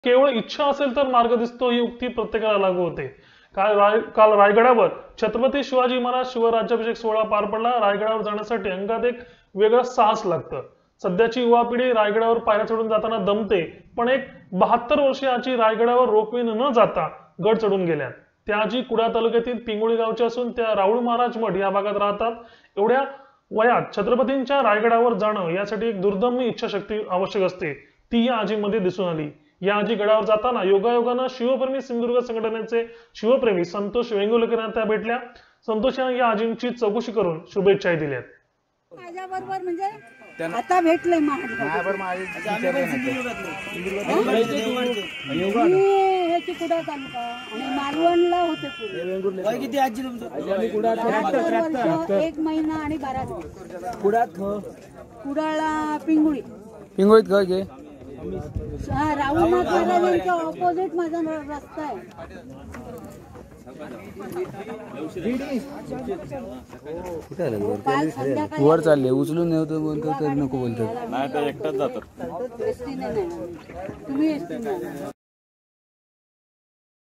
केवळ इच्छा असेल तर मार्ग दिसतो ही उक्ती प्रत्येकाला लागू होते। काल रायगडावर छत्रपती शिवाजी महाराज शिवराज्याभिषेक सोहळा पार पडला। रायगडावर जाण्यासाठी अंगात एक वेगळं साहस लागतं। सध्याची युवा पिढी रायगडावर पायऱ्या चढून जाताना दमते, पण एक 72 वर्षीय आजी रायगडावर रोपवेने न जाता गड चढून गेल्यात। त्या आजी कुडाळ तालुक्यातील पिंगुळी गावच्या असून त्या राहुळ महाराज मठ या भागात राहतात। एवढ्या वयात छत्रपतींच्या रायगडावर जाणं यासाठी एक दुर्दम्य इच्छाशक्ती आवश्यक असते, ती या आजीमध्ये दिसून आली। या आजी गडावर जाताना योगायोगानं शिवप्रेमी सिंधुदुर्ग संघटनेचे शिवप्रेमी संतोष वेंगुर्लेकर यांना त्या भेटल्या। संतोष यांनी या आजींची चौकशी करून शुभेच्छाही दिल्यात। माझ्याबरोबर म्हणजे आता भेटले ह्याची कुडाळ तालुका आणि मालवणला होते पूर्वी। किती आजी तुमचं? 1 महिना आणि 12 दिवस। कुडाळला पिंगुळीत घर घे। हा, राहुलनाथ महाराजांच्या ऑपोजिट माझा रस्ता आहे। वर चालले उचलून नव्हतं बोलतो तर नको बोलतो नाही, एकटाच जातो। तुम्ही